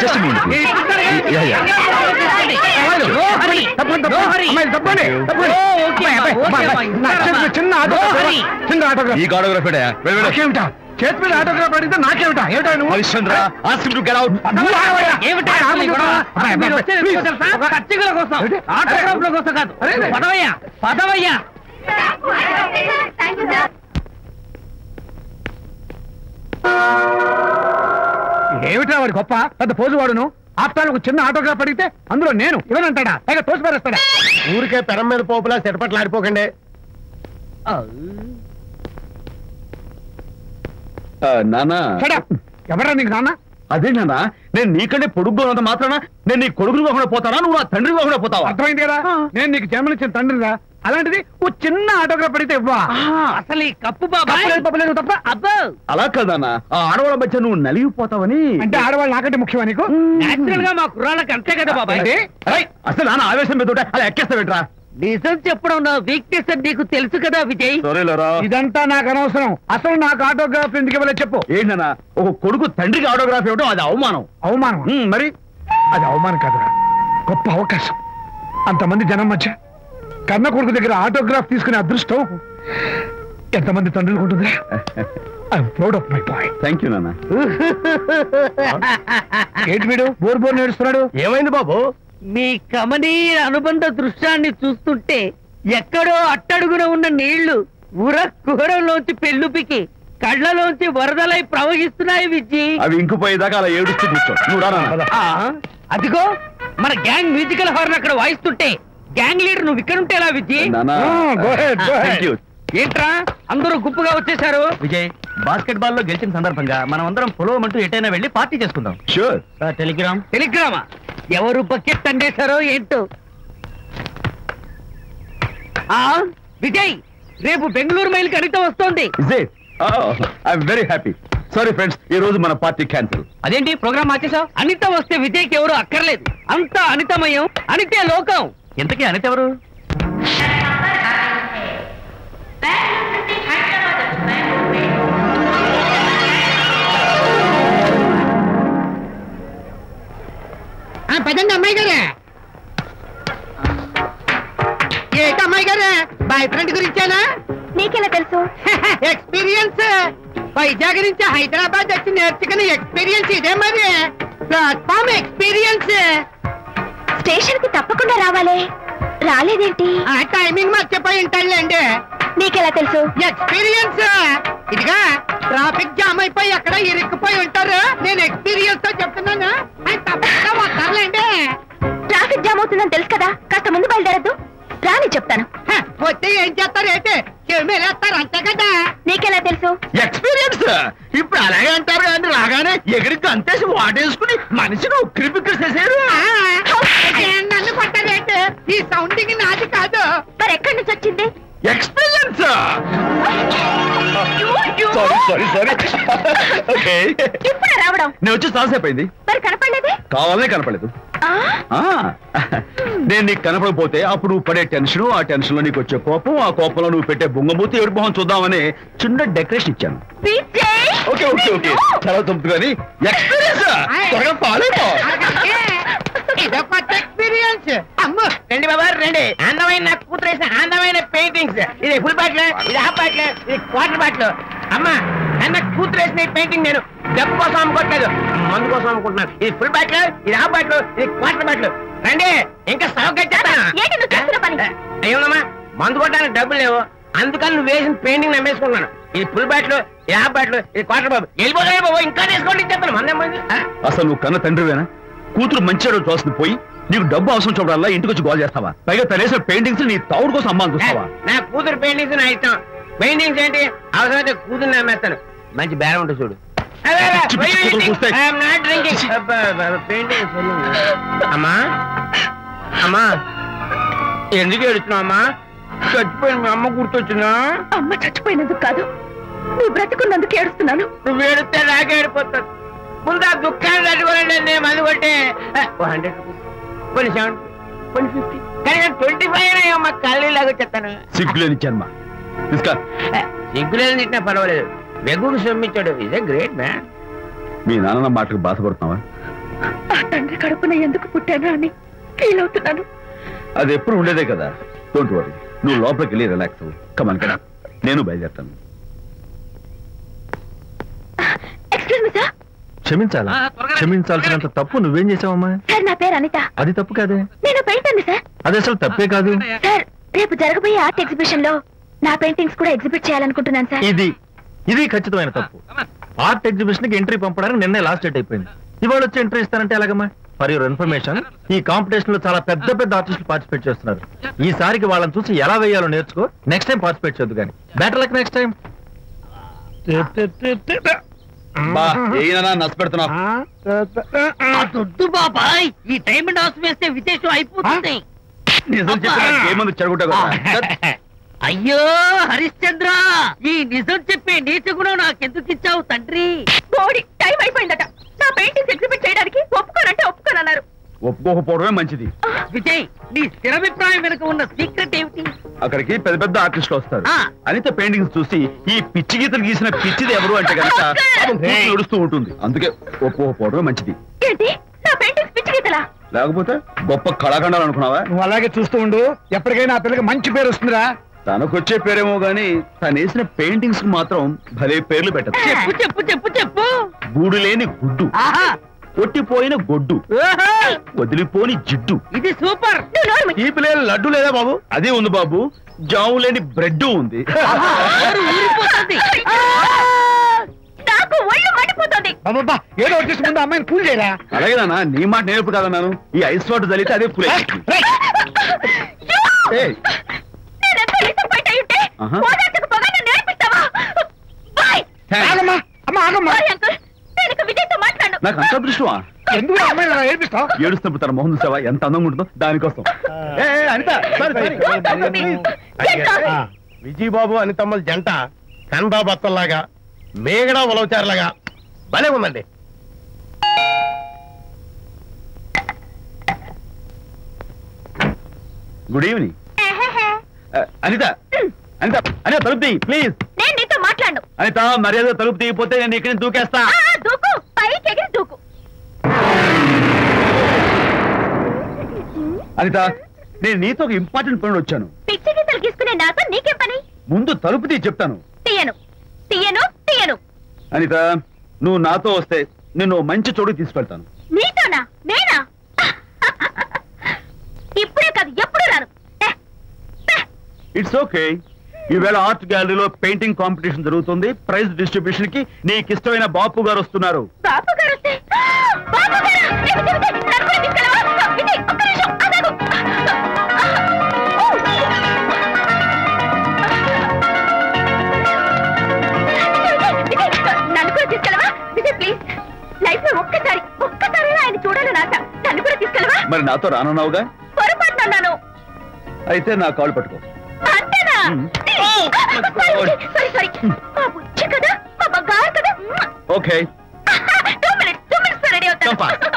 ఈ ఆటోగ్రాఫ్ చేతి మీద ఆటోగ్రాఫ్ అడిగితే నాకేమిటా? ఏమిటా నువ్వు? హరిశ్చంద్ర ఏమిటా వాడి గొప్ప పెద్ద పోజు వాడును. ఆఫ్టర్ ఒక చిన్న ఆటోగ్రాఫ్ అడిగితే అందులో నేను ఇవ్వనంటాడా? పైగా తోసి పారేస్తాడా? ఊరికే పెరం మీద పోపులా చెరపట్లు ఆడిపోకండి. నానా ఎవరా నీకు నాన్న? అదే నాన్న, నేను నీకంటే పొడుగ్గా ఉన్నంత మాత్రాన నేను నీ కొడుకుని కాకుండా పోతానా, నువ్వు నా తండ్రి కాకుండా పోతావా? అర్థమైంది కదా, నేను నీకు జన్మనిచ్చిన తండ్రిరా. అలాంటిది ఓ చిన్న ఆటోగ్రాఫ్ అడిగితే ఇవ్వా? అసలు ఈ కప్పు బాబా తప్ప అబ్బా. అలా కదన్నా, ఆ ఆడవాళ్ళ మధ్య నువ్వు నలిగిపోతావని. అంటే ఆడవాళ్ళు నాకంటే ముఖ్యమా నీకు? నేచురల్ గా మా కుర్రాళ్ళకి అంతే కదా బాబాయ్. అసలు నాన్న ఆవేశం మీద అలా ఎక్కేస్తావేట్రా? నిజం చెప్పడం నా వీక్నెస్ అని నీకు తెలుసు కదా విజయ్. ఇదంతా నాకు అనవసరం. అసలు నాకు ఆటోగ్రాఫ్ ఎందుకు ఇవ్వలేదు చెప్పు. ఏంటన్నా, ఒక కొడుకు తండ్రికి ఆటోగ్రాఫ్ ఇవ్వడం అది అవమానం. అవమానం? మరి అది అవమానం కాదురా, గొప్ప అవకాశం. అంతమంది జనం మధ్య కన్న కొడుకు దగ్గర ఆటోగ్రాఫ్ తీసుకునే అదృష్టం ఎంతమంది తండ్రులకు ఉంటుందిరా. I'm proud of my boy. Thank you నాన్న. ఏంటి వీడు బోర్ బోర్ నేడుస్తున్నాడు? ఏమైంది బాబు? మీ కమనీయ అనుబంధ దృశ్యాన్ని చూస్తుంటే ఎక్కడో అట్టడుగున ఉన్న నీళ్లు ఉర కుహరంలోంచి పెళ్ళుపికి కళ్ళలోంచి వరదలై ప్రవహిస్తున్నాయి విజ్జి. అవి ఇంకుపోయేదాకా అలా ఏడుస్తూ కూర్చో. నువ్వు రా. అదిగో మన గ్యాంగ్ మ్యూజికల్ హార్న్ అక్కడ వాయిస్తుంటే గ్యాంగ్ లీడర్ నువ్వు ఇక్కడ ఉంటే ఎలా విజ్జి? ఏంట్రా అందరూ గుంపుగా వచ్చేసారు? విజయ్, బాస్కెట్ బాల్ లో గెలిచిన సందర్భంగా మనం అందరం పొలవమంటూ ఎటైనా వెళ్ళి పార్టీ చేసుకుందాం. షూర్. టెలిగ్రామా? ఎవరు బకెట్ అండేశారో ఏంటో. విజయ్, రేపు బెంగళూరు మైల్ కి అనిత వస్తోంది. I'm very happy. Sorry friends, ఈ రోజు మన పార్టీ క్యాన్సిల్. అదేంటి ప్రోగ్రామ్ మార్చేసావు? అనిత వస్తే విజయ్కి ఎవరు అక్కర్లేదు. అంతా అనితమయం, అనితే లోకం. ఎంతకీ అనిత ఎవరు? పదండి అమ్మాయి గారే. ఏంటి అమ్మాయి గారే, బాయ్ ఫ్రెండ్ గురించేనా? నీకెలా తెలుసు? ఎక్స్పీరియన్స్. వైజాగ్ నుంచి హైదరాబాద్ వచ్చి నేర్చుకునే ఎక్స్పీరియన్స్ ఇదే మరి. Platform experience. స్టేషన్ కి తప్పకుండా రావాలి. రాలేదేంటి? ఆ టైమింగ్ మర్చిపోయి ఉంటాడులేండి. నీకెలా తెలుసు? ఎక్స్పీరియన్స్. ఇదిగా ట్రాఫిక్ జామ్ అయిపోయి ఎక్కడ ఇరుక్కుపోయి ఉంటారు. నేను ఎక్స్పీరియన్స్ తో చెప్తున్నాను. తప్పకుండా వస్తారులేండి. ట్రాఫిక్ జామ్ అవుతుందని తెలుసు కదా, కాస్త ముందు బయలుదేరద్దు. రాని చెప్తాను. వస్తే ఏం చేస్తారు? ఏంటి చెమేస్తారు అంతే కదా. నీకెలా తెలుసు? ఎక్స్పీరియన్స్. ఇప్పుడు అలాగే అంటారు కానీ రాగానే ఎగిరికి అంతేసి వాటేసుకుని మనిషిని ఉక్కిరి బిక్కిరి చేశారు. నన్ను కొట్టారేంటి? ఈ సౌండింగ్ నాది కాదు. మరి ఎక్కడి నుంచి వచ్చింది? ఎక్స్పీరియన్స్. ఇప్పుడే రావడం? నేను వచ్చి చాలాసేపు అయింది. మరి కనపడలేదే? కావాలనే కనపడలేదు. నేను నీకు కనపడకపోతే అప్పుడు నువ్వు పడే టెన్షన్, ఆ టెన్షన్ లో నీకు వచ్చే కోపం, ఆ కోపంలో నువ్వు పెట్టే బొంగమూతి ఏడు మొహం చూద్దామని చిన్న డెకరేషన్ ఇచ్చాను. ఓకే ఓకే ఓకే, చాలా తప్పు కానీ ఎక్స్పీరియన్స్. త్వరగా పాలేపో. ఇదో కొత్త ఎక్స్పీరియన్స్. అమ్మో రండి బాబా రండి. అందమైన కూతురు వేసిన అందమైన పెయింటింగ్స్. ఇది ఫుల్ బాటిల్, ఇది హాఫ్ బాటిల్, ఇది క్వార్టర్ బాటిల్. అమ్మా అన్న కూతురు వేసిన ఈ పెయింటింగ్ నేను డబ్బు కోసం అమ్ముకోవట్లేదు, మందు కోసం అమ్ముకుంటున్నాను. ఇది ఫుల్ బాటిల్, ఇది హాఫ్ బాటిల్, ఇది క్వార్టర్ బాటిల్. రండి ఇంకా అయ్యోనమ్మా, మందు కొట్టడానికి డబ్బులు లేవు, అందుకని నువ్వు వేసిన పెయింటింగ్ నమ్మేసుకున్నాను. ఇది ఫుల్ బాటిల్, ఇది హాఫ్ బాటిల్, ఇది క్వార్టర్ బాబు. వెళ్ళిపోతాయి బాబు, ఇంకా తీసుకోండి చెప్తాను. మందే మంది. అసలు నువ్వు కన్న తండ్రివేనా? కూతురు మంచిగా చూస్తుంది పోయి నీకు డబ్బు అవసరం చూడాలా ఇంటికి వచ్చి గోల్ చేస్తావా? పైగా తనేసిన పెయింటింగ్స్ నీ తౌడు కోసం అమ్మాని చూస్తావా? నా కూతురు పెయింటింగ్స్ నా ఇష్టం. పెయింటింగ్స్ ఏంటి అవసరమైతే కూతురు నమ్మేస్తాను. మంచి బేరం ఉంటుంది చూడు. అమ్మా అమ్మా ఎందుకు ఏడుస్తున్నావు అమ్మా? చచ్చిపోయిన మీ అమ్మ గుర్తొచ్చిందా? అమ్మ చచ్చిపోయినందుకు కాదు, నువ్వు బ్రతుకున్నందుకు ఏడుస్తున్నాను. నువ్వు ఏడితే నాకే ఏడిపోతాను. ముందు ఆ దుఃఖాన్ని తట్టుకోవాలంటే నేను మందు కొట్టే 100 కొన్ని 70 కొన్ని 50 కానీ 25 అయ్యమ్మా కళ్ళలాగా చెప్తాను. సిగ్గులేని జన్మ. సిగ్గులేని తిట్టినా పర్వాలేదు, వెగుడు సొమ్మించాడు. ఇదే గ్రేట్ మ్యాన్. మీ నాన్న మాటకు బాధపడుతున్నావా? ఆ తండ్రి కడుపున ఎందుకు పుట్టాను అని ఫీల్ అవుతున్నాను. అది ఎప్పుడు ఉండేదే కదా. డోంట్ వరీ, నువ్వు లోపలికి వెళ్ళి రిలాక్స్ అవ్వు. కమాన్ కదా, నేను బయలుదేరుతాను. Excuse me sir. క్షమించాలా? క్షమించాల్సినంత తప్పు నువ్వేం చేసావమ్మా? సార్ నా పేరు అనిత. అది తప్పు కాదే. నేను పెయింటర్ సార్. అది అసలు తప్పే కాదు. సార్ రేపు జరగబోయే ఆర్ట్ ఎగ్జిబిషన్ లో నా పెయింటింగ్స్ కూడా ఎగ్జిబిట్ చేయాలనుకుంటున్నాను సార్. ఇది ఖచ్చితమైన తప్పు. ఆర్ట్ ఎగ్జిబిషన్ కి ఎంట్రీ పంపడానికి నిన్నే లాస్ట్ డేట్ అయిపోయింది. ఇవాళ వచ్చి ఎంట్రీ ఇస్తానంటే ఎలాగమ్మా? ఫర్ యువర్ ఇన్ఫర్మేషన్, ఈ కాంపిటీషన్ లో చాలా పెద్ద పెద్ద ఆర్టిస్టులు పార్టిసిపేట్ చేస్తున్నారు. ఈసారికి వాళ్ళని చూసి ఎలా వేయాలో నేర్చుకో. నెక్స్ట్ టైం పార్టిసిపేట్ చేయొద్దు కానీ. Better luck next time. నష్టపెడుతున్నావు. దొడ్డు బాబాయ్, ఈ డైమండ్ హౌస్ వేస్తే విశేషం అయిపోతుంది. నిజం చెప్పి చెడగొట్టా కదా. అయ్యో హరిశ్చంద్ర, ఈ నిజం చెప్పే నీతి గుణం నాకెందుకు ఇచ్చావు తండ్రి? బోడి టైం అయిపోయిందట. నా పెయింటింగ్స్ ఎగ్జిబిట్ చేయడానికి ఒప్పుకోనంటే ఒప్పుకోనన్నారు. ఒప్పుకోకపోవడమే మంచిది. విజయ్, నీ స్థిరాభిప్రాయం వెనుక ఉన్న సీక్రెట్ ఏమిటి? అక్కడికి పెద్ద పెద్ద ఆర్టిస్టులు వస్తారు. అనిత పెయింటింగ్స్ చూసి ఈ పిచ్చి గీతలు గీసిన పిచ్చిది ఎవరు అంటే కనుక నడుస్తూ ఉంటుంది. అందుకే ఒప్పుకోకపోవడమే మంచిది. ఏంటి నా పెయింటింగ్స్ పిచ్చి గీతలా? లేకపోతే గొప్ప కళాఖండాలు అనుకున్నావా? నువ్వు అలాగే చూస్తూ ఉండు. ఎప్పటికైనా ఆ పిల్లకి మంచి పేరు వస్తుందిరా. తనకొచ్చే పేరేమో గాని తను వేసిన పెయింటింగ్స్ కు మాత్రం భలే పేర్లు పెట్టదు. చెప్పు చెప్పు చెప్పు చెప్పు. గూడు లేని గుడ్డు, కొట్టిపోయిన గొడ్డు, వదిలిపోని జిడ్డు. ఇది సూపర్. ఈ పిల్లలు లడ్డు లేదా బాబు? అదే ఉంది బాబు. జాము లేని బ్రెడ్ ఉంది. నాకు ఒళ్ళు మండిపోతుంది. అబ్బబ్బా, ఏదో వచ్చేసి ముందు అమ్మాయిని కూల్ చేయరా. అలాగే నాన్న, నీ మాట నేర్పు కాదన్నాను. ఈ ఐస్ వాటర్ చలితే అదే కూల్. నాకు అంత దృష్టమా? ఎందుకు అమ్మాయిని అలా ఏడిపిస్తావు? ఏడుస్తున్నప్పుడు తన మొహం చూసావా ఎంత అందంగా ఉంటుందో? దానికోసం. విజయబాబు అనితమ్మల జంట కన్బా బత్తల్లాగా, మేగడ ఉలవచారులాగా భలే ఉందండి. Good evening. అనిత అనిత అనిత తలుపు తీ ప్లీజ్. నేను నీతో మాట్లాడు. అనిత మర్యాద తలుపు తీయకపోతే నేను ఇక్కడి దూకేస్తా. దూకు, పైకి ఎగిరి దూకు. అనిత, నేను నీతో ఒక ఇంపార్టెంట్ పని వచ్చాను. పిచ్చి గీతలు గీసుకునే నాతో నీకేం పని? ముందు తలుపు తీ చెప్తాను. తీయను తీయను తీయను. అనిత, నువ్వు నాతో వస్తే నిన్ను మంచి చోటుకి తీసుకెళ్తాను. నీతోనా? నేనా? ఇప్పుడే కాదు, ఎప్పుడు రాను. It's okay. ఈవేళ ఆర్ట్ గ్యాలరీలో పెయింటింగ్ కాంపిటీషన్ జరుగుతుంది. ప్రైజ్ డిస్ట్రిబ్యూషన్ కి నీకు ఇష్టమైన బాపు గారు వస్తున్నారు. బాపు గారు వస్తే? బాపు గారా? నన్ను కూడా తీసుకెళ్ళవా? విజయ్, ఒక్క నిమిషం ఆగు. నన్ను కూడా తీసుకెళ్ళవా? విజయ్ ప్లీజ్, లైఫ్ లో ఒక్కసారి ఆయన చూడాలి నాట. నన్ను కూడా తీసుకెళ్ళవా? మరి నాతో రానున్నావుగా? పొరపాటున్నాను. అయితే నా కాళ్ళు పట్టుకో. అంతేనా? సారీ మా బుజ్జి కదా, మా బంగారు కదా. ఓకే. 2 minutes రెడీ అవుతాను.